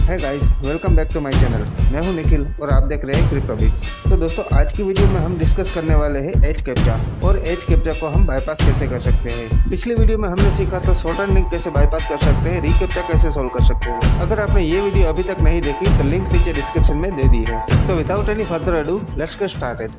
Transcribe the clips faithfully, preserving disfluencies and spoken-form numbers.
है guys, welcome back to my channel. मैं हूं निखिल और आप देख रहे हैं क्रिप्टोबिट्स। तो दोस्तों, आज की वीडियो में हम डिस्कस करने वाले हैं एज कैप्चा और एज कैप्चा को हम बाईपास कैसे कर सकते हैं। पिछली वीडियो में हमने सीखा था शॉर्टन लिंक कैसे बाईपास कर सकते हैं, रीकैप्चा कैसे सोल्व कर सकते हैं। अगर आपने ये वीडियो अभी तक नहीं देखी तो लिंक नीचे डिस्क्रिप्शन में दे दी है। तो without any further ado, let's get started.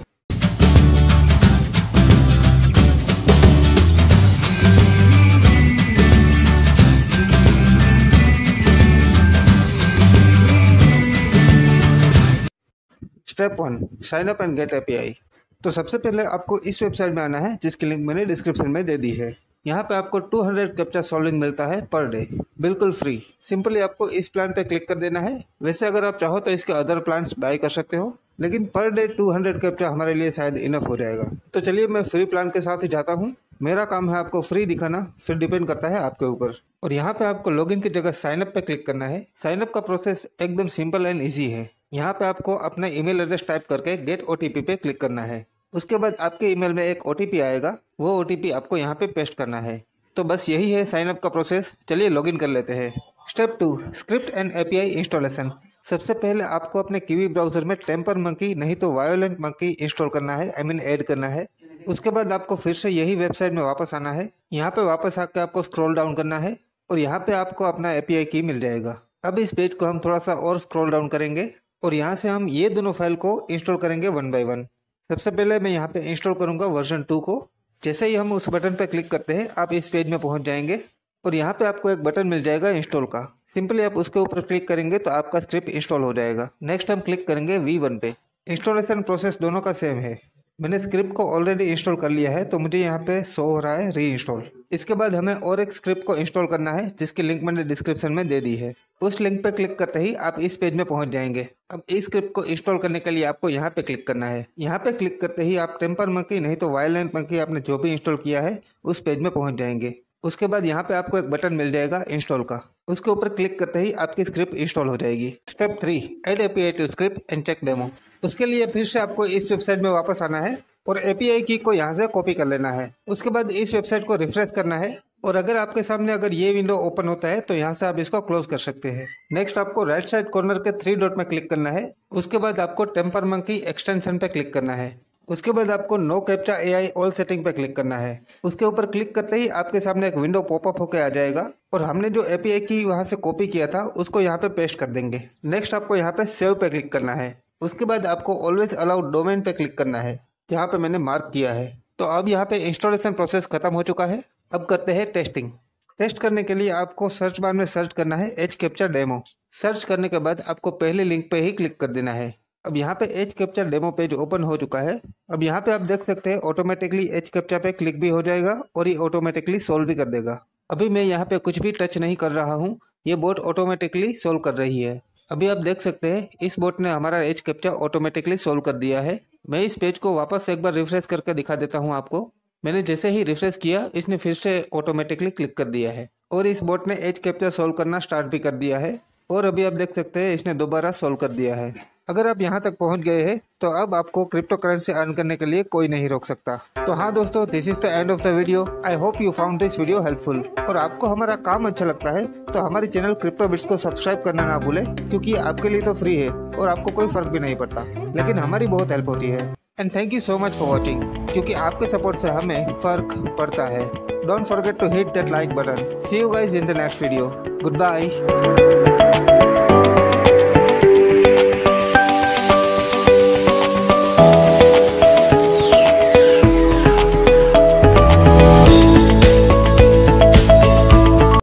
Step one, sign up and get API. तो सबसे पहले आपको इस वेबसाइट में आना है जिसकी लिंक मैंने डिस्क्रिप्शन में दे दी है। यहाँ पे आपको दो सौ कैप्चा सॉल्विंग मिलता है पर डे, बिल्कुल फ्री। सिंपली आपको इस प्लान पे क्लिक कर देना है। वैसे अगर आप चाहो तो इसके अदर प्लान्स बाय कर सकते हो, लेकिन पर डे दो सौ कैप्चा हमारे लिए शायद इनफ हो जाएगा। तो चलिए मैं फ्री प्लान के साथ ही जाता हूँ। मेरा काम है आपको फ्री दिखाना, फिर डिपेंड करता है आपके ऊपर। और यहाँ पे आपको लॉगिन की जगह साइन अप पे क्लिक करना है। साइन अप का प्रोसेस एकदम सिंपल एंड ईजी है। यहाँ पे आपको अपना ईमेल एड्रेस टाइप करके गेट ओटीपी पे क्लिक करना है। उसके बाद आपके ईमेल में एक ओटीपी आएगा, वो ओटीपी आपको यहाँ पे पेस्ट करना है। तो बस यही है साइन अप का प्रोसेस। चलिए लॉगिन कर लेते हैं। Step two, script and API installation. सबसे पहले आपको अपने कीवी ब्राउजर में टेम्पर मंकी नहीं तो वायोलेंट मंकी इंस्टॉल करना है, आई मीन ऐड करना है। उसके बाद आपको फिर से यही वेबसाइट में वापस आना है। यहाँ पे वापस आके आपको स्क्रॉल डाउन करना है और यहाँ पे आपको अपना एपीआई की मिल जाएगा। अब इस पेज को हम थोड़ा सा और स्क्रॉल डाउन करेंगे और यहाँ से हम ये दोनों फाइल को इंस्टॉल करेंगे वन बाय वन। सबसे पहले मैं यहाँ पे इंस्टॉल करूँगा वर्जन टू को। जैसे ही हम उस बटन पे क्लिक करते हैं आप इस पेज में पहुँच जाएंगे और यहाँ पे आपको एक बटन मिल जाएगा इंस्टॉल का। सिंपली आप उसके ऊपर क्लिक करेंगे तो आपका स्क्रिप्ट इंस्टॉल हो जाएगा। नेक्स्ट हम क्लिक करेंगे वी वन पे। इंस्टॉलेशन प्रोसेस दोनों का सेम है। मैंने स्क्रिप्ट को ऑलरेडी इंस्टॉल कर लिया है तो मुझे यहाँ पे शो हो रहा है री इंस्टॉल। इसके बाद हमें और एक स्क्रिप्ट को इंस्टॉल करना है जिसकी लिंक मैंने डिस्क्रिप्शन में दे दी है। उस लिंक पे क्लिक करते ही आप इस पेज में पहुंच जाएंगे। अब इस स्क्रिप्ट को इंस्टॉल करने के लिए आपको यहाँ पे क्लिक करना है। यहाँ पे क्लिक करते ही आप टेम्पर मंकी नहीं तो वायलेंट मंकी आपने जो भी इंस्टॉल किया है उस पेज में पहुंच जाएंगे। उसके बाद यहाँ पे आपको एक बटन मिल जाएगा इंस्टॉल का। उसके ऊपर क्लिक करते ही आपकी स्क्रिप्ट इंस्टॉल हो जाएगी। Step three, add API to script and check demo. उसके लिए फिर से आपको इस वेबसाइट में वापस आना है और एपीआई की को यहाँ से कॉपी कर लेना है। उसके बाद इस वेबसाइट को रिफ्रेश करना है और अगर आपके सामने अगर ये विंडो ओपन होता है तो यहाँ से आप इसको क्लोज कर सकते हैं। नेक्स्ट आपको राइट साइड कॉर्नर के थ्री डॉट में क्लिक करना है। उसके बाद आपको टेम्पर मंकी एक्सटेंशन पे क्लिक करना है। उसके बाद आपको no captcha AI all setting पे क्लिक करना है। उसके ऊपर क्लिक करते ही आपके सामने एक विंडो पॉपअप होकर आ जाएगा और हमने जो एपीआई की वहाँ से कॉपी किया था उसको यहाँ पे पेस्ट कर देंगे। नेक्स्ट आपको यहाँ पे सेव पे क्लिक करना है। उसके बाद आपको ऑलवेज अलाउ डोमेन पे क्लिक करना है, यहाँ पे मैंने मार्क किया है। तो अब यहाँ पे इंस्टॉलेशन प्रोसेस खत्म हो चुका है। अब करते हैं टेस्टिंग। टेस्ट करने के लिए आपको सर्च बार में सर्च करना है एज कैप्चा डेमो। सर्च करने के बाद आपको पहले लिंक पे ही क्लिक कर देना है। अब यहाँ पे H captcha demo page open हो चुका है। अब यहाँ पे आप देख सकते हैं ऑटोमेटिकली एज कैप्चा पे क्लिक भी हो जाएगा और ये ऑटोमेटिकली सोल्व भी कर देगा। अभी मैं यहाँ पे कुछ भी टच नहीं कर रहा हूँ, ये बोट ऑटोमेटिकली सोल्व कर रही है। अभी आप देख सकते हैं इस बोट ने हमारा एज कैप्चा ऑटोमेटिकली सोल्व कर दिया है। मैं इस पेज को वापस एक बार रिफ्रेश करके दिखा देता हूं आपको। मैंने जैसे ही रिफ्रेश किया इसने फिर से ऑटोमेटिकली क्लिक कर दिया है और इस बोट ने एज कैप्चा सोल्व करना स्टार्ट भी कर दिया है। और अभी आप देख सकते हैं इसने दोबारा सोल्व कर दिया है। अगर आप यहां तक पहुंच गए हैं तो अब आपको क्रिप्टो करेंसी अर्न करने के लिए कोई नहीं रोक सकता। तो हाँ दोस्तों, this is the end of the video. I hope you found this video helpful. और आपको हमारा काम अच्छा लगता है तो हमारे चैनल क्रिप्टोबिट्स को सब्सक्राइब करना ना भूलें, क्योंकि आपके लिए तो फ्री है और आपको कोई फर्क भी नहीं पड़ता, लेकिन हमारी बहुत हेल्प होती है। And thank you so much for watching, क्योंकि आपके सपोर्ट से हमें फर्क पड़ता है। Don't forget to hit that like button. See you guys in the next video. Good bye.